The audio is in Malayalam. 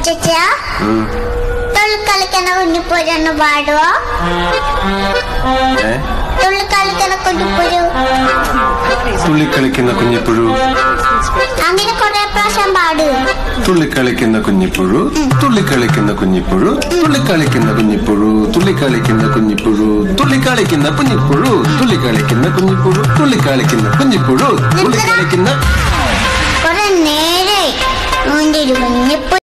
ചേച്ചാ തുള്ളിക്കളിക്കുന്ന കുഞ്ഞിപ്പുഴു ഒന്ന് പാടുവോ? തുള്ളിക്കളിക്കുന്ന കുഞ്ഞിപ്പുഴു, തുള്ളിക്കളിക്കുന്ന കുഞ്ഞിപ്പുഴു, അങ്ങനെ കുറെ പ്രാവശ്യം പാട്. തുള്ളിക്കളിക്കുന്ന കുഞ്ഞിപ്പുഴു, തുള്ളിക്കളിക്കുന്ന കുഞ്ഞിപ്പുഴു, തുള്ളിക്കളിക്കുന്ന കുഞ്ഞിപ്പുഴു, തുള്ളിക്കളിക്കുന്ന കുഞ്ഞിപ്പുഴു, തുള്ളിക്കളിക്കുന്ന കുഞ്ഞിപ്പുഴു, തുള്ളിക്കളിക്കുന്ന കുഞ്ഞിപ്പുഴു, തുള്ളിക്കളിക്കുന്ന കുഞ്ഞിപ്പുഴു, തുള്ളിക്കളിക്കുന്ന കുറെ നേരെ കുഞ്ഞിപ്പുഴു